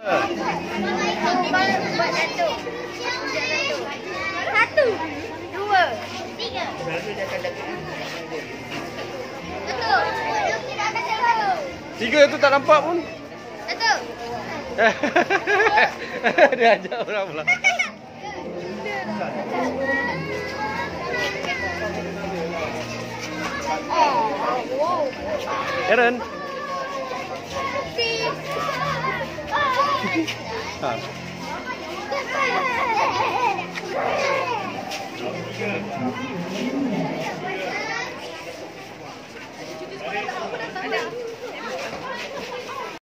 Buat satu. Satu. Dua. Tiga. Satu. Tiga tu tak nampak pun. Satu. Dia ajak orang pula. Aaron. Ha.